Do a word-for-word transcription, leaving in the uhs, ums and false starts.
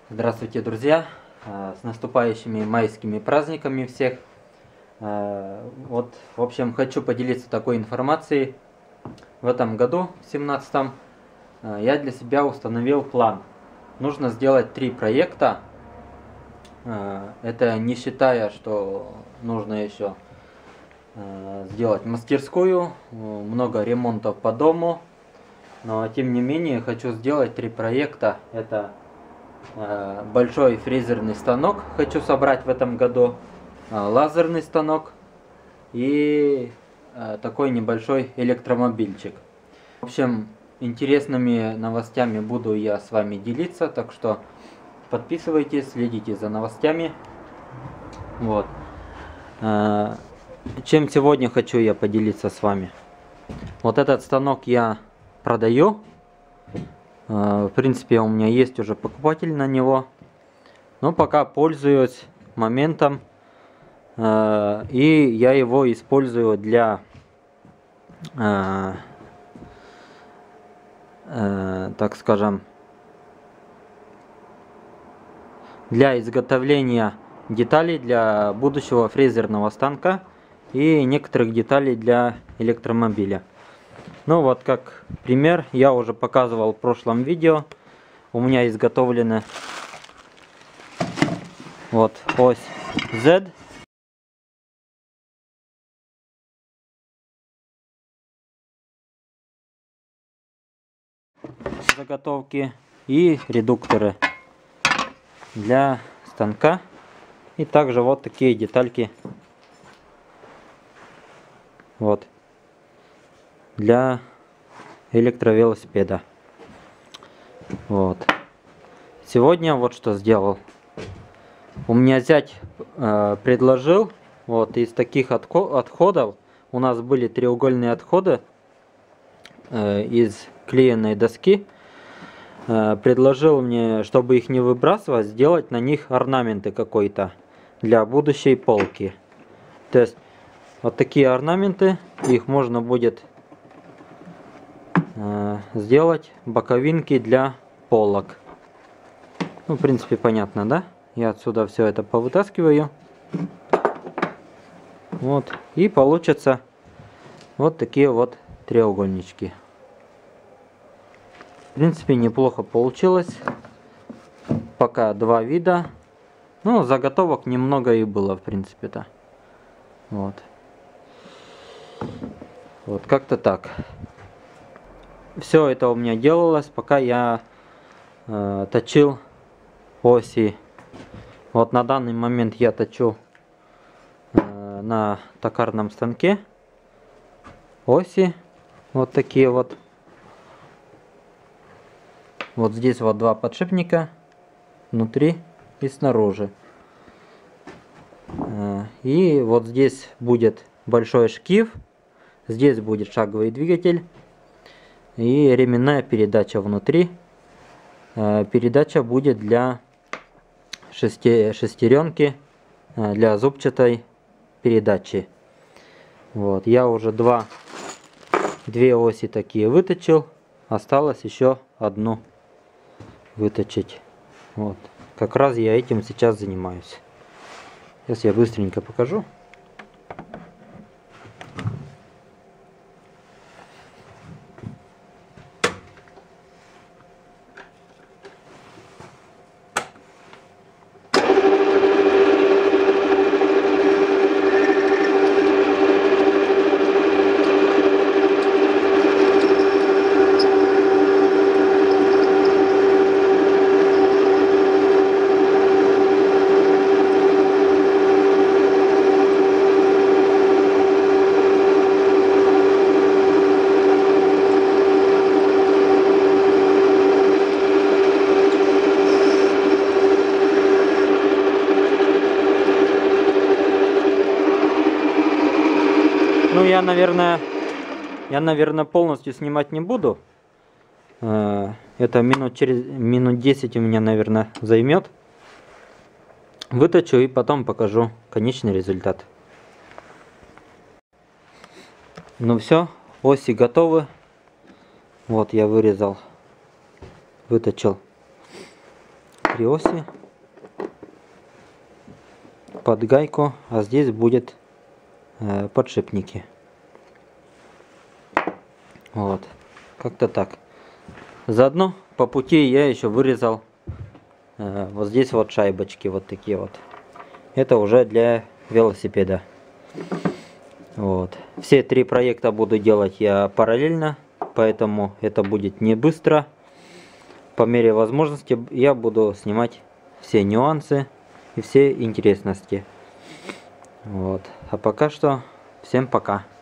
Здравствуйте, друзья! С наступающими майскими праздниками всех! Вот, в общем, хочу поделиться такой информацией. В этом году, в семнадцатом, я для себя установил план. Нужно сделать три проекта. Это не считая, что нужно еще сделать мастерскую, много ремонтов по дому. Но, тем не менее, хочу сделать три проекта. Это большой фрезерный станок хочу собрать в этом году, лазерный станок и такой небольшой электромобильчик. В общем, интересными новостями буду я с вами делиться, так что подписывайтесь, следите за новостями. Вот. Чем сегодня хочу я поделиться с вами. Вот этот станок я продаю. В принципе, у меня есть уже покупатель на него, но пока пользуюсь моментом, и я его использую для, так скажем, для изготовления деталей для будущего фрезерного станка и некоторых деталей для электромобиля. Ну вот, как пример, я уже показывал в прошлом видео. У меня изготовлена вот ось Z. Заготовки и редукторы для станка. И также вот такие детальки. Вот. Для электровелосипеда. Вот. Сегодня вот что сделал. У меня зять э, предложил, вот из таких отходов, у нас были треугольные отходы э, из клееной доски, э, предложил мне, чтобы их не выбрасывать, сделать на них орнаменты какой-то для будущей полки. То есть вот такие орнаменты, их можно будет сделать боковинки для полок. Ну, в принципе, понятно, да? Я отсюда все это повытаскиваю. Вот. И получатся вот такие вот треугольнички. В принципе, неплохо получилось. Пока два вида. Ну, заготовок немного и было, в принципе-то. Вот. Вот, как-то так. Все это у меня делалось, пока я э, точил оси. Вот на данный момент я точу э, на токарном станке оси. Вот такие вот. Вот здесь вот два подшипника. Внутри и снаружи. Э, и вот здесь будет большой шкив. Здесь будет шаговый двигатель. И ременная передача внутри. Передача будет для шести, шестеренки, для зубчатой передачи. Вот, я уже два, две оси такие выточил. Осталось еще одну выточить. Вот, как раз я этим сейчас занимаюсь. Сейчас я быстренько покажу. Ну, я, наверное, я, наверное, полностью снимать не буду. Это минут через минут десять у меня, наверное, займет. Выточу и потом покажу конечный результат. Ну все, оси готовы. Вот я вырезал, выточил три оси под гайку, а здесь будет э, подшипники. Вот, как-то так. Заодно по пути я еще вырезал э, вот здесь вот шайбочки вот такие вот. Это уже для велосипеда. Вот. Все три проекта буду делать я параллельно, поэтому это будет не быстро. По мере возможности я буду снимать все нюансы и все интересности. Вот. А пока что всем пока.